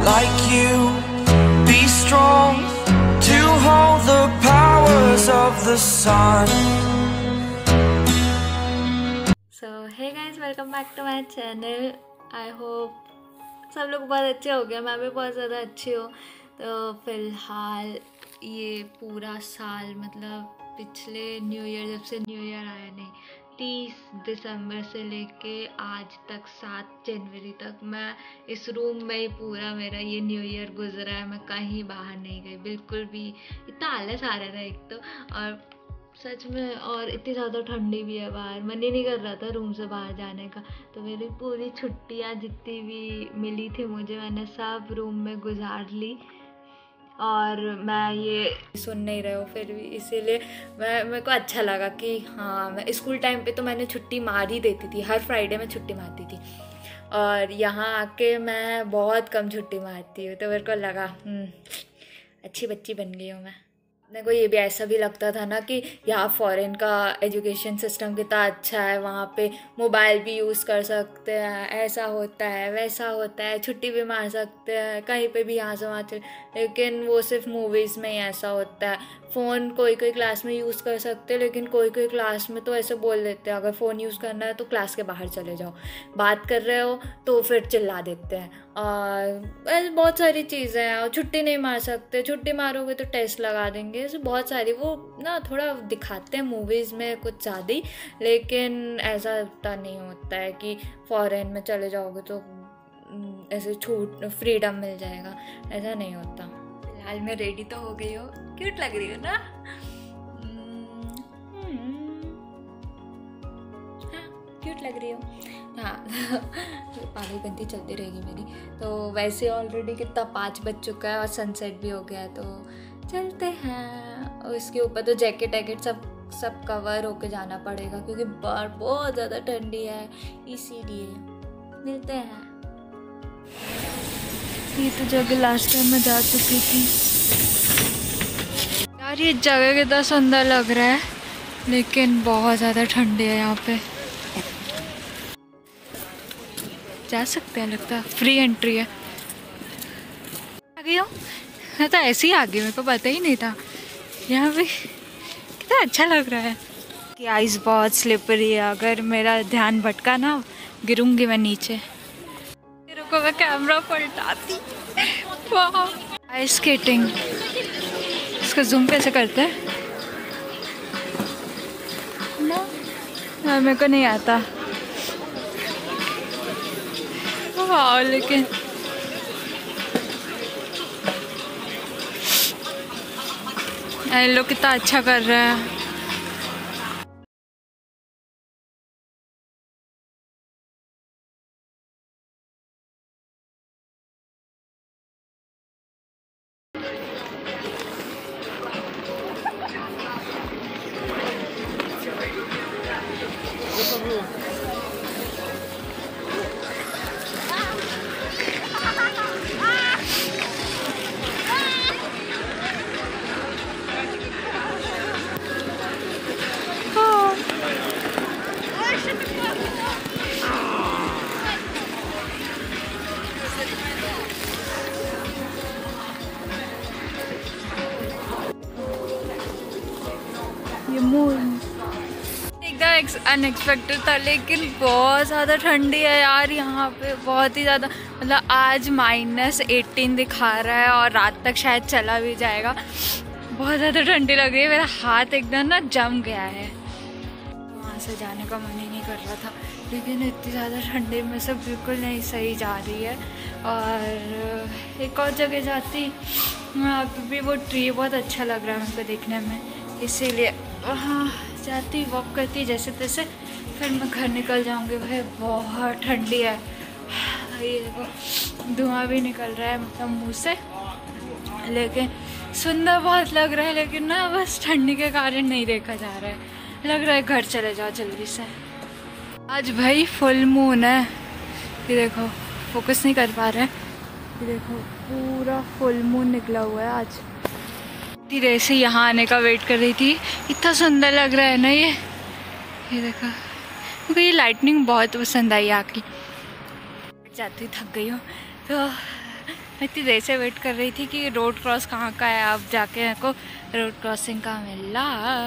like you. Be strong to hold the powers of the sun. So hey guys, welcome back to my channel. I hope सब लोग बहुत अच्छे हो गए, मैं भी बहुत ज़्यादा अच्छी हूँ। तो फ़िलहाल ये पूरा साल मतलब पिछले न्यू ईयर, जब से न्यू ईयर आया नहीं, 30 दिसंबर से लेके आज तक 7 जनवरी तक मैं इस रूम में ही पूरा मेरा ये न्यू ईयर गुजरा है। मैं कहीं बाहर नहीं गई बिल्कुल भी। इतना आलस आ रहा था एक तो, और सच में, और इतनी ज़्यादा ठंडी भी है बाहर, मन ही नहीं कर रहा था रूम से बाहर जाने का। तो मेरी पूरी छुट्टियाँ जितनी भी मिली थी मुझे, मैंने सब रूम में गुजार ली। और मैं ये सुन नहीं रहे हो फिर भी, इसीलिए मेरे को अच्छा लगा कि हाँ, मैं स्कूल टाइम पे तो मैंने छुट्टी मार ही देती थी, हर फ्राइडे में छुट्टी मारती थी, और यहाँ आके मैं बहुत कम छुट्टी मारती हूँ। तो मेरे को लगा अच्छी बच्ची बन गई हूँ मैं। मेरे को ये भी ऐसा भी लगता था ना कि यहाँ फॉरेन का एजुकेशन सिस्टम कितना अच्छा है, वहाँ पे मोबाइल भी यूज़ कर सकते हैं, ऐसा होता है वैसा होता है, छुट्टी भी मार सकते हैं कहीं पे भी यहाँ से वहाँ चले। लेकिन वो सिर्फ मूवीज़ में ही ऐसा होता है। फ़ोन कोई कोई क्लास में यूज़ कर सकते हैं, लेकिन कोई कोई क्लास में तो ऐसे बोल देते हैं अगर फ़ोन यूज़ करना है तो क्लास के बाहर चले जाओ, बात कर रहे हो तो फिर चिल्ला देते हैं। और ऐसे बहुत सारी चीज़ें हैं, और छुट्टी नहीं मार सकते, छुट्टी मारोगे तो टेस्ट लगा देंगे, ऐसे बहुत सारी वो ना थोड़ा दिखाते हैं मूवीज़ में कुछ ज़्यादा ही। लेकिन ऐसा उतना नहीं होता है कि फ़ॉरेन में चले जाओगे तो ऐसे छूट फ्रीडम मिल जाएगा, ऐसा नहीं होता। फिलहाल मैं रेडी तो हो गई हो, क्यूट लग रही हो ना? हाँ, क्यूट लग रही हो। हाँ पागलपंती चलती रहेगी मेरी। तो वैसे ऑलरेडी कितना 5 बज चुका है और सनसेट भी हो गया है, तो चलते हैं। और इसके ऊपर तो जैकेट वैकेट सब कवर होके जाना पड़ेगा क्योंकि बाहर बहुत ज़्यादा ठंडी है, इसीलिए मिलते हैं। ये तो जगह लास्ट टाइम मैं जा चुकी थी यार। ये जगह कितना सुंदर लग रहा है, लेकिन बहुत ज़्यादा ठंडी है यहाँ पे। जा सकते हैं, लगता है फ्री एंट्री है। आ गई हो? मैं तो ऐसे ही आ गई, मेरे को पता ही नहीं था। यहाँ पे कितना अच्छा लग रहा है कि आइस बहुत स्लिपरी है, अगर मेरा ध्यान भटका ना गिरूंगी मैं नीचे। रुको मैं कैमरा पलटाती। वाह, आइस स्केटिंग, इसका जूम कैसे करते हैं ना? मेरे को नहीं आता। वाह, लेकिन लोग कितना अच्छा कर रहे हैं। ये मून एकदम अनएक्सपेक्टेड था, लेकिन बहुत ज़्यादा ठंडी है यार यहाँ पे, बहुत ही ज़्यादा। मतलब आज -18 दिखा रहा है और रात तक शायद चला भी जाएगा। बहुत ज़्यादा ठंडी लग रही है, मेरा हाथ एकदम ना जम गया है। वहाँ से जाने का मन ही नहीं कर रहा था, लेकिन इतनी ज़्यादा ठंडी में सब बिल्कुल नहीं सही जा रही है। और एक और जगह जाती, वहाँ पे भी वो ट्री बहुत अच्छा लग रहा है मेरे को देखने में, इसीलिए वहाँ जाती, वॉक करती जैसे तैसे, फिर मैं घर निकल जाऊँगी। भाई बहुत ठंडी है, ये देखो धुआं भी निकल रहा है मतलब मुँह से, लेकिन सुंदर बहुत लग रहा है। लेकिन ना बस ठंडी के कारण नहीं देखा जा रहा है, लग रहा है घर चले जाओ जल्दी से। आज भाई फुल मून है, ये देखो, फोकस नहीं कर पा रहे हैं, ये देखो पूरा फुल मून निकला हुआ है आज। धीरे से यहाँ आने का वेट कर रही थी, इतना सुंदर लग रहा है ना ये देखो। मुझे ये लाइटनिंग बहुत पसंद आई आके। जाती थक गई हूँ तो इतनी देर से वेट कर रही थी कि रोड क्रॉस कहाँ का है, अब जाके मेरे को रोड क्रॉसिंग का मिला।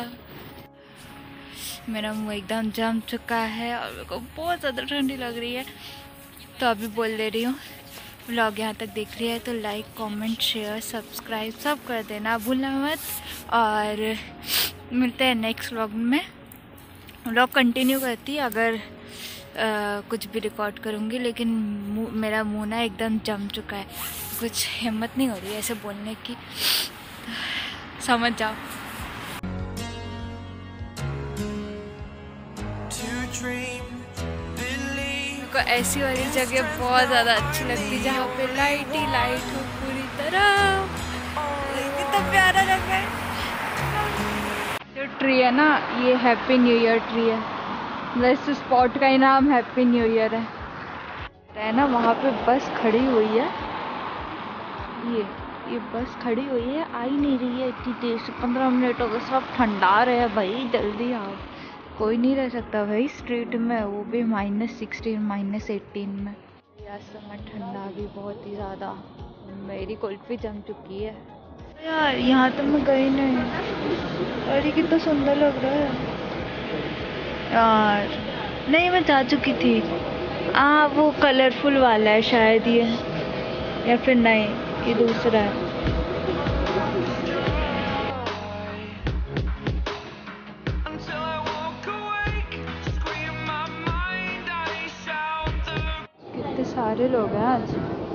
मेरा मुंह एकदम जम चुका है और मेरे को बहुत ज़्यादा ठंडी लग रही है, तो अभी बोल दे रही हूँ। व्लॉग यहाँ तक देख लिया है तो लाइक कमेंट शेयर सब्सक्राइब सब कर देना भूलना मत, और मिलते हैं नेक्स्ट व्लॉग में। व्लॉग कंटिन्यू करती अगर कुछ भी रिकॉर्ड करूँगी, लेकिन मेरा मुंह ना एकदम जम चुका है, कुछ हिम्मत नहीं हो रही है ऐसे बोलने की, समझ जाओ। मेरे को ऐसी वाली जगह बहुत ज़्यादा अच्छी लगती है जहाँ पे लाइट ही लाइट हो पूरी तरह। कितना प्यारा लग रहा है। जो ट्री है ना, ये हैप्पी न्यू ईयर ट्री है, इस स्पॉट का ही नाम हैप्पी न्यू ईयर है ना। वहाँ पे बस खड़ी हुई है, ये बस खड़ी हुई है, आ ही नहीं रही है इतनी देर से, 15 मिनट हो गए, सब ठंडा रहे हैं भाई, जल्दी आओ। कोई नहीं रह सकता भाई स्ट्रीट में, वो भी -16 -18 में। यार समय ठंडा भी बहुत ही ज़्यादा, मेरी कुल्फी जम चुकी है यार। यहाँ तो मैं गई नहीं, अरे कितना सुंदर लग रहा है यार। नहीं, मैं जा चुकी थी। वो कलरफुल वाला है शायद ये, या फिर नहीं, ये दूसरा है। कितने सारे लोग हैं आज।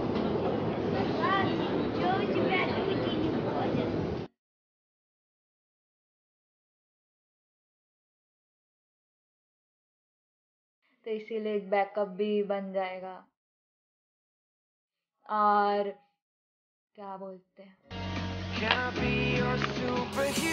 तो इसीलिए एक बैकअप भी बन जाएगा, और क्या बोलते हैं।